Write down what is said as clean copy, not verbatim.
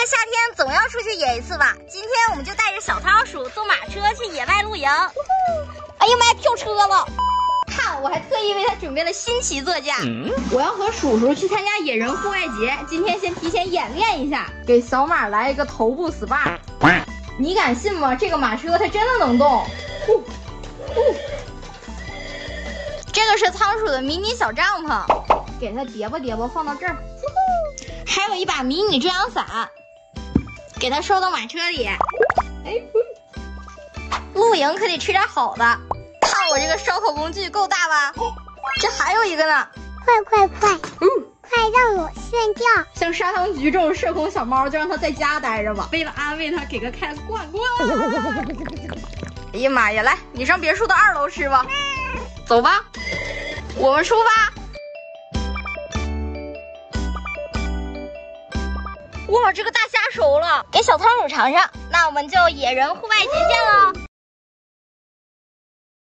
个夏天总要出去野一次吧。今天我们就带着小仓鼠坐马车去野外露营。哎呀妈呀，跳车了！看，我还特意为他准备了新奇座驾。我要和叔叔去参加野人户外节，今天先提前演练一下，给小马来一个头部 SPA。你敢信吗？这个马车它真的能动。这个是仓鼠的迷你小帐篷，给它叠吧叠吧，放到这儿。还有一把迷你遮阳伞，给它收到马车里。露营可得吃点好的。看我这个烧烤工具够大吧？这还有一个呢。 快，快让我炫掉！ 像砂糖橘这种社恐小猫，就让它在家待着吧。为了安慰它，给个开罐。哎呀妈呀，来，你上别墅的2楼吃吧。走吧，我们出发。哇，这个大虾熟了，给小仓鼠尝尝。那我们就野人户外节见喽。